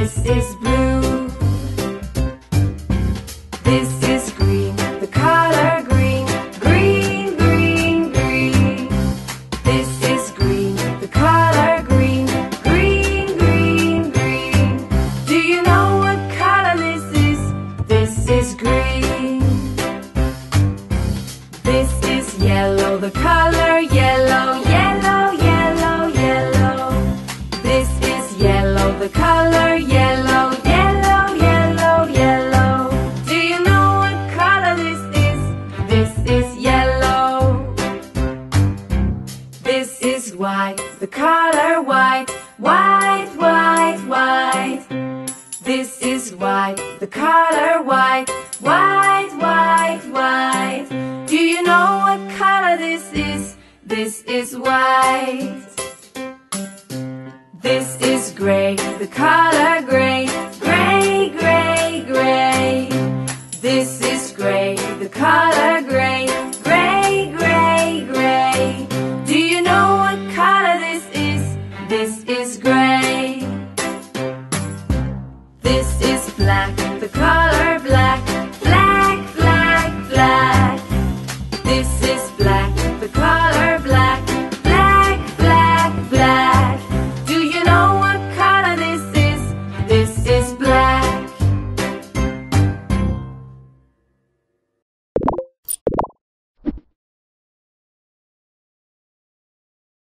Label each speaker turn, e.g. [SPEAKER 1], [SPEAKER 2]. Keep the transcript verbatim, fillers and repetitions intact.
[SPEAKER 1] This is blue. This is green, the color green. Green, green, green. This is green, the color green. Green, green, green. Do you know what color this is? This is green. This is yellow, the color yellow. Yellow, yellow, yellow. This is yellow, the color yellow. Yellow, yellow, yellow. Do you know what color this is? This is yellow. This is white, the color white. White, white, white. This is white, the color white. White, white, white. Do you know what color this is? This is white. This is gray, the color gray. Gray, gray, gray. This is gray, the color gray. Gray, gray, gray. Do you know what color this is? This is gray. This is black, the color